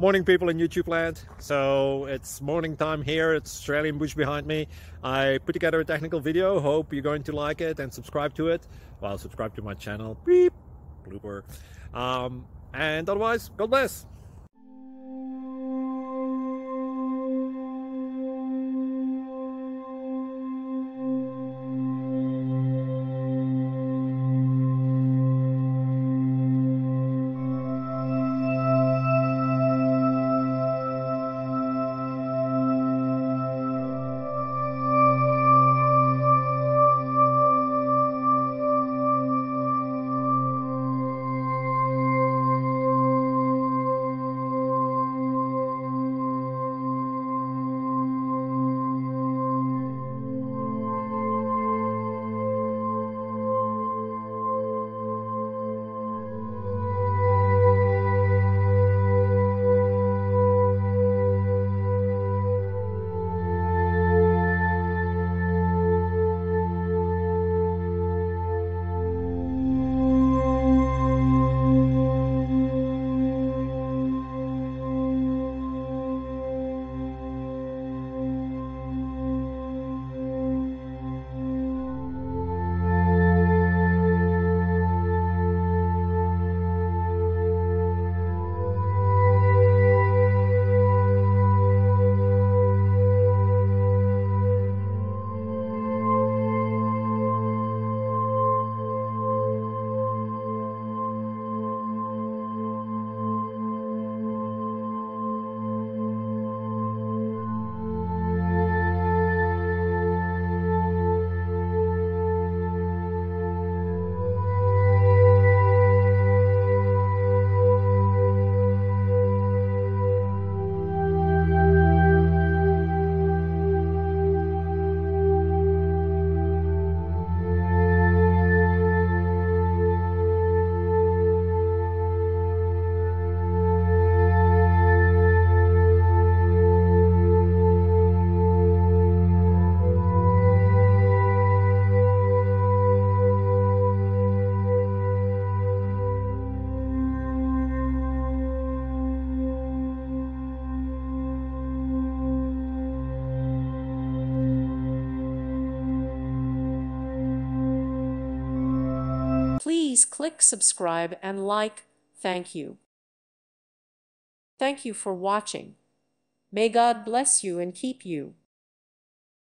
Morning, people in YouTube land. So it's morning time here. It's Australian bush behind me. I put together a technical video. Hope you're going to like it and subscribe to it. Well, subscribe to my channel. Beep, blooper. And otherwise, God bless. Please click subscribe and like. Thank you. Thank you for watching. May God bless you and keep you.